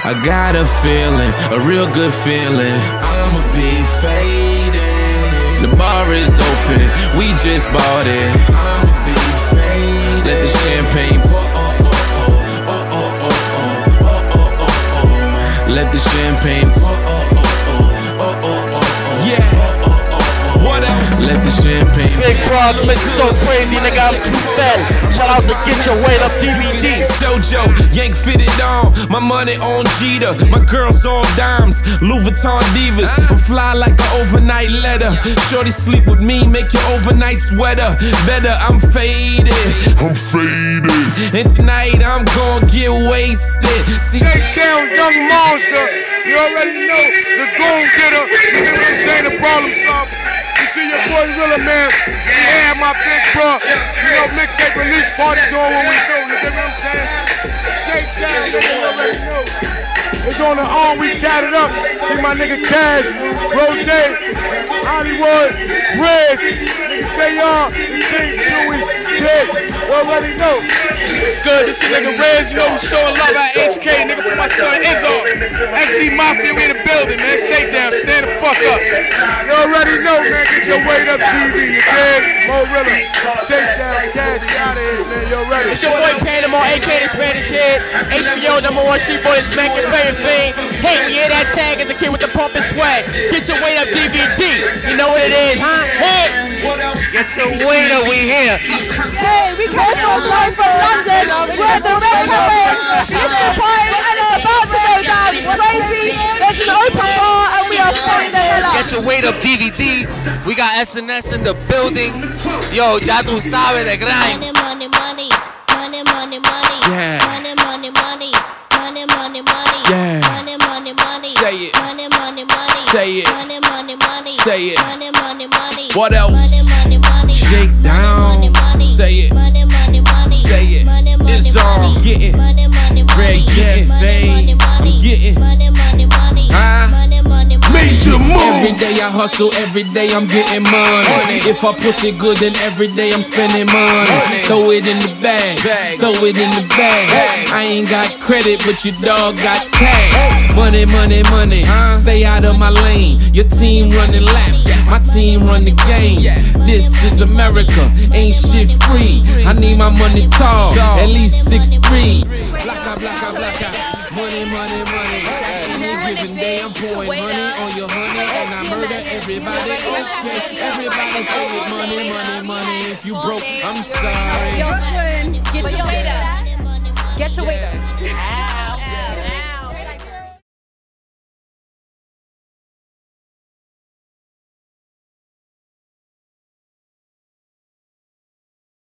I got a feeling, a real good feeling. I'ma be faded. The bar is open, we just bought it. I'ma be faded. Let the champagne pour. Let the champagne pour. Yeah. What else? Let the champagne. Big Broad, mix so crazy, nigga, I'm too fat. Shout out to Get Your Weight Up DVD. Dojo, yank fitted on. My money on Jeter. My girls on dimes. Louis Vuitton divas. I'm fly like an overnight letter. Shorty sleep with me, make your overnight sweater better. I'm faded. I'm faded. And tonight I'm gonna get wasted. See, take down young monster. You already know the goon getter. You know what I'm saying? The problem solver. You see your boy Rilla, man. He had my big bro. You know, mixtape release party doing what we do. You know what I'm saying? Shake down, you already know. It's on the arm, we tatted up. See my nigga Cash, Rose, Hollywood, Red, nigga JR, the Team Chewy, Dick. You already know. It's good, this is nigga Rez, you know we showing love at HK, nigga, for my son Izzo. SD Mafia, we in the building, man. Shake down, stand the fuck up. You already know, man. Get your weight up, TV. You dig? Mo Rilla, shake down, Cash, out of here, man. You already. It's your boy Panama, AK the Spanish Kid. HBO #1 street boy, smack your favorite thing. Hey, we hear that tag as the kid with the pump and swag. Get your weight up, DVD. You know what it is, huh? Hey! Get your weight up, we here. Hey, we came from live from London. We're at the Red Carpet. It's the party and it's about to go down. It's crazy. There's an open bar and we are fucking the hell up. Get your weight up, DVD. We got SNS in the building. Yo, ya tú sabes de grind. Money, money, money. Money, money, money. Yeah. Money, money, money. Money, money, money. Yeah. Money, money, money. Say it. Money, money, money. Say it. Money, money, money. Say it. Money, money, money. What else? Money, money, money. Shake down. Money, money, Say it. money, money, money. Say it. Money, money, It's all money. getting. Money, money, Red money. getting Money, fade. money, money. I'm getting. Money, money, money. Huh? Money, money, money. Major move. Every day I hustle, every day I'm getting money. If I push it good, then every day I'm spending money. Throw it in the bag, throw it in the bag. I ain't got credit, but your dog got cash. Money, money, money. Stay out of my lane. Your team running laps, my team run the game. This is America, ain't shit free. I need my money tall, at least 6'3". Blacka, blacka, blacka. Money, money, money. Any given day I'm pouring money on your honey, and I murder everybody. Okay, everybody say it. Money, money, money. If you broke, I'm sorry. Get your weight up. Get your weight up.